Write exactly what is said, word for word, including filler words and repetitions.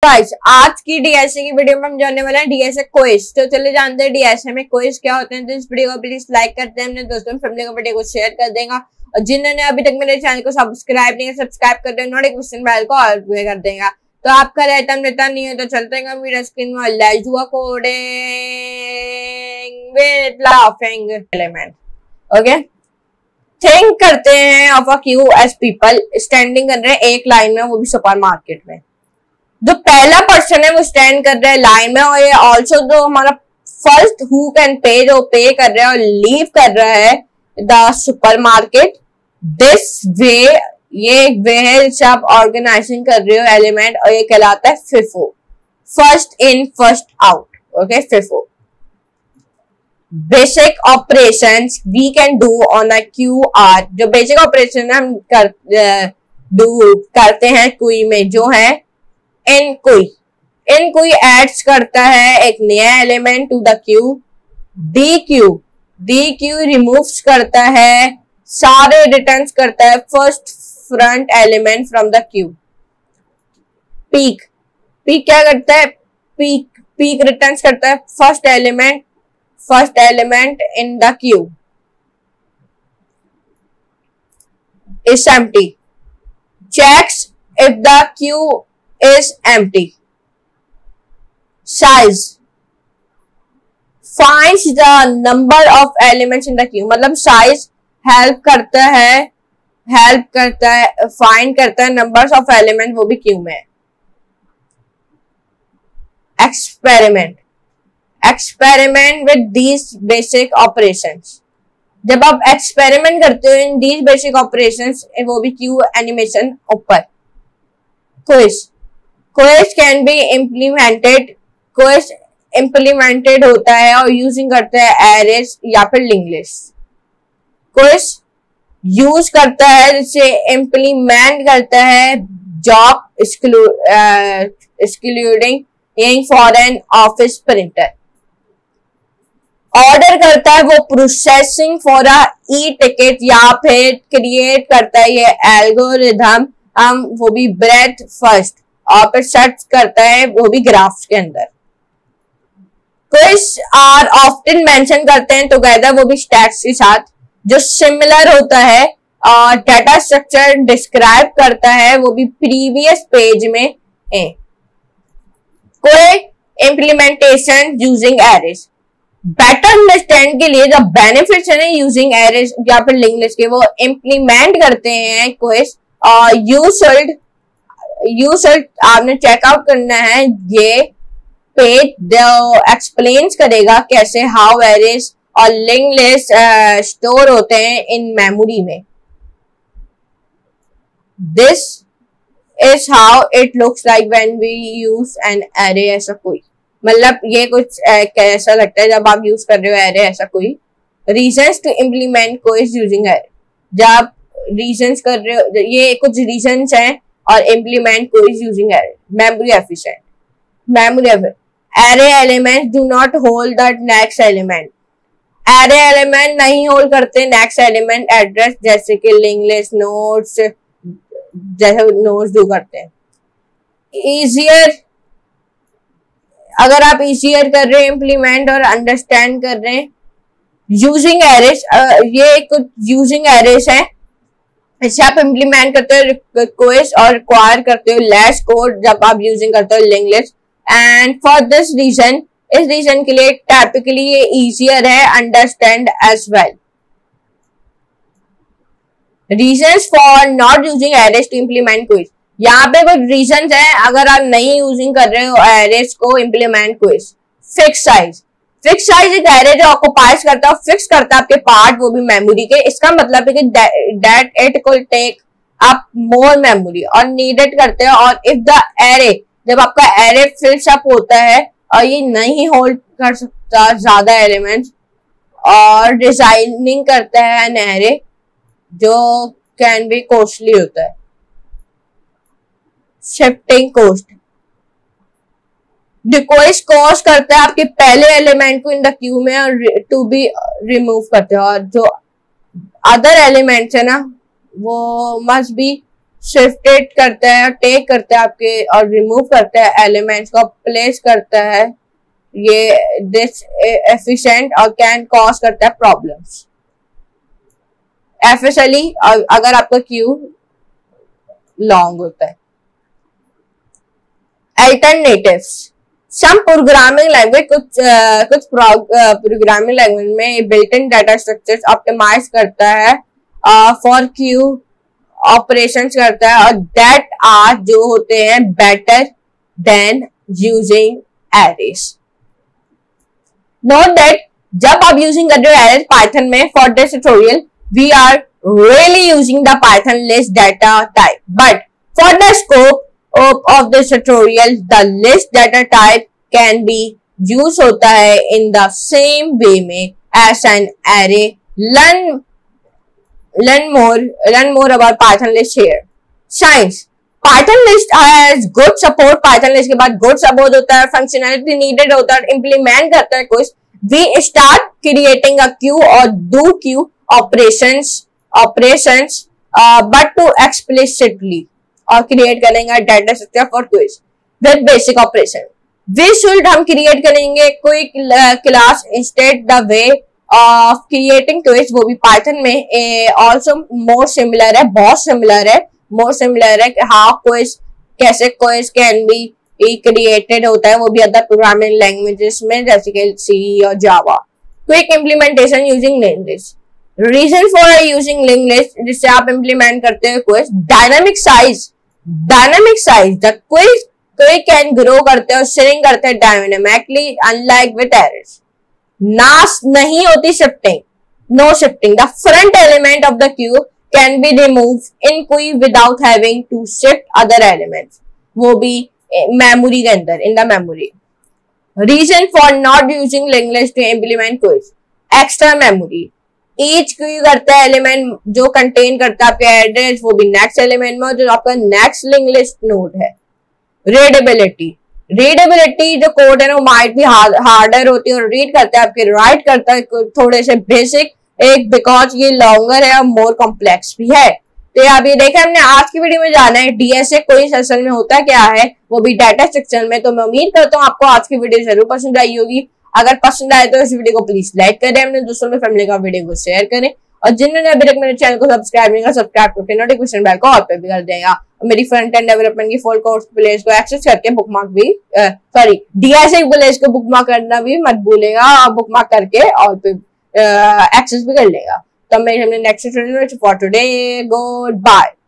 Guys, आज की DSA की वीडियो में हम जानने वाले हैं डीएसए क्विज। तो चलिए जानते हैं डीएसए में क्विज क्या होते हैं। तो इस वीडियो को प्लीज लाइक करते हैं, अपने दोस्तों फैमिली को वीडियो को शेयर कर देगा और जिन्होंने अभी तक मेरे चैनल को सब्सक्राइब नहीं किया सब्सक्राइब कर देंगे, नोटिफिकेशन बेल को ऑल कर देगा। तो आपका रहता रहता नहीं है तो चलते हैं वीडियो स्क्रीन में let's do coding with laughing element. Okay, think करते हैं of a queue as people standing कर रहे हैं एक लाइन में, वो भी सुपर मार्केट में। जो पहला पर्सन है वो स्टैंड कर रहा है लाइन में और ये ऑल्सो जो हमारा फर्स्ट हु कैन पे जो पे कर रहा है और लीव कर रहा है the supermarket. This way ये एक वे है जिससे आप ऑर्गेनाइजिंग कर रहे हो एलिमेंट और ये कहलाता है FIFO, first in first out. Okay, FIFO. Basic operations we can do on a queue are, जो बेसिक ऑपरेशन हम कर डू करते हैं क्यू में, जो है इन कोई इन कोई एड्स करता है एक नया element to the queue. Dequeue dequeue removes करता है सारे रिटर्न्स करता है first front element from the queue. Peek peek क्या करता है? पीक पीक रिटर्न्स करता है first element first element in the queue is empty. Checks if the queue is empty. Size finds the number of elements in the queue, मतलब size help करता है help करता है find करता है numbers of element, वो भी Q में। experiment experiment with these basic operations, जब आप experiment करते हो इन these basic operations, वो भी क्यू एनिमेशन ऊपर। Queues queues can be implemented queues implemented होता है और यूजिंग करता है एरेज या फिर लिंक लिस्ट। क्विज यूज करता है जिससे इम्प्लीमेंट करता है job excluding for an office printer. Order करता है वो processing for a e ticket या फिर क्रिएट करता है ये एल्गोरिथम हम, वो भी ब्रेथ फर्स्ट, और फिर सर्च करता है वो भी ग्राफ्स के अंदर। क्विज आर ऑफ्टन मेंशन करते हैं टुगेदर, वो भी स्टैक्स के साथ, जो सिमिलर होता है और डाटा स्ट्रक्चर डिस्क्राइब करता है, वो भी प्रीवियस पेज में है। कोई implementation using arrays, better understand के लिए जो बेनिफिट्स है यूजिंग एरेज या फिर लिंक लिस्ट के, वो इम्प्लीमेंट करते हैं क्विज। और यू शुड यू शुड आपने चेकआउट करना है ये पेज जो एक्सप्लेन्स करेगा कैसे हाउ एरेज और लिंक लिस्ट स्टोर होते हैं इन मेमोरी में। This is how it looks like when we use an array. ऐसा कोई मतलब ये कुछ कैसा लगता है जब आप यूज कर रहे हो एरे, ऐसा कोई। Reasons to implement queues using array, जब रीजंस कर रहे हो, ये कुछ रीजंस हैं और implement queues using array. Memory efficient memory array element do not hold the next element, array element नहीं होल्ड करते नेक्स्ट एलिमेंट एड्रेस, जैसे कि लिंक लिस्ट नोड्स जैसे नोड्स डू करते हैं। इजियर, अगर आप इजियर कर रहे हैं इम्प्लीमेंट और अंडरस्टैंड कर रहे हैं यूजिंग एरेज, ये कुछ यूजिंग एरेज है, इससे आप इम्प्लीमेंट करते हो क्विज और रिक्वायर करते हो लेस कोड जब आप यूजिंग करते हो link list. And for this reason, इस रीजन के लिए टाइपिकली ये इजियर है understand as well. Reasons for not using arrays to implement queues, यहाँ पे कुछ रीजंस हैं अगर आप नहीं यूजिंग कर रहे हो एरेज को implement queues. Fix size fix size एक एरे जो ऑक्युपाइज करता है, फिक्स करता है आपके पार्ट, वो भी मेमोरी के। इसका मतलब है कि that it will take up more memory और नीडेड करते हैं। और इफ द एरे, जब आपका एरे फिल्स अप होता है और ये नहीं होल्ड कर सकता ज्यादा एलिमेंट्स, और डिजाइनिंग करता है एन एरे जो कैन बी कॉस्टली होता है। शिफ्टिंग कॉस्ट, डिकोइस कॉज करता है आपके पहले एलिमेंट को इन द क्यू में और टू बी रिमूव करते हैं, और जो अदर एलिमेंट्स है ना वो मस्ट बी शिफ्टेड करता है, टेक करता है आपके और रिमूव करता है एलिमेंट्स को, प्लेस करता है, ये दिस एफिशिएंट और कैन कॉज करता है प्रॉब्लम्स। एफएसएलई अगर आपका क्यू लॉन्ग होता है। अल्टरनेटिव्स, सम प्रोग्रामिंग लैंग्वेज, कुछ uh, कुछ प्रोग्रामिंग लैंग्वेज में built in data structures optimize करता है फॉर क्यू ऑपरेशंस करता है, और दैट आर जो होते हैं better than using arrays. Note that जब आप यूजिंग कर रहे हो एरेज पाइथन में, for this tutorial we are really using the Python list data type, but for the scope of this tutorial the list data type can be used होता है in the same way में as an array। learn learn more learn more about Python list here। Science, Python list has good support। Python list के बाद good support होता है, functionality needed होता है, implement करता है कुछ। we start creating a queue और do queue operations operations uh, but to explicitly और क्रिएट करेंगे data structure for queues with basic operation. We should हम क्रिएट करेंगे quick class instead the way of creating queues, वो भी Python में also more similar है, बहुत similar है, मोर सिमिलर है कि हाउ क्विज कैसे क्विज कैन बी क्रिएटेड होता है, वो भी अदर प्रोग्रामिंग लैंग्वेजेस में जैसे कि सी और Java. Quick implementation using linked list, reason for using linked list जिससे आप इम्प्लीमेंट करते हो queues. Dynamic size, dynamic size the queues quick can grow करते हैं और शेयरिंग करते हैं डायनामिकली अनलाइक विद एरेज। नास नहीं होती shifting, no shifting, the front element of the queue can be remove in queue without having to shift other elements, वो भी मेमोरी के अंदर in the memory. Reason for not using linked list to implement queues, extra memory, each queue करता है element जो contain करता है आपके एड्रेस, वो भी नेक्स्ट एलिमेंट में जो आपका नेक्स्ट लिंक लिस्ट नोड है। रीडेबिलिटी, रीडेबिलिटी जो कोड है ना वो माइट भी हार्डर होती है और रीड करता है आपके, राइट करता है थोड़े से बेसिक एक, बिकॉज ये लॉन्गर है और मोर कॉम्प्लेक्स भी है। तो आप ये देखें हमने आज की वीडियो में जाना है डीएसए कोई असल में होता क्या है, वो भी डाटा स्ट्रक्चर में। तो मैं उम्मीद करता हूँ आपको आज की वीडियो जरूर पसंद आई होगी। अगर पसंद आए तो इस वीडियो को प्लीज लाइक करें, अपने दोस्तों में फैमिली का वीडियो को शेयर करें, और जिन्होंने अभी तक मेरे चैनल को सब्सक्राइब नहीं किया सब्सक्राइब करके नोटिफिकेशन बेल को ऑल पे भी कर देगा, और मेरी फ्रंट एंड डेवलपमेंट की फुल कोर्स प्लेलिस्ट को एक्सेस करके बुकमार्क भी सॉरी डीएसए प्लेलिस्ट को बुकमार्क करना भी मत भूलेगा, और बुकमार्क करके ऑल पे एक्सेस भी कर लेगा। तो मैं नेक्स्ट ट्यूटोरियल में फॉर टुडे गुड बाय।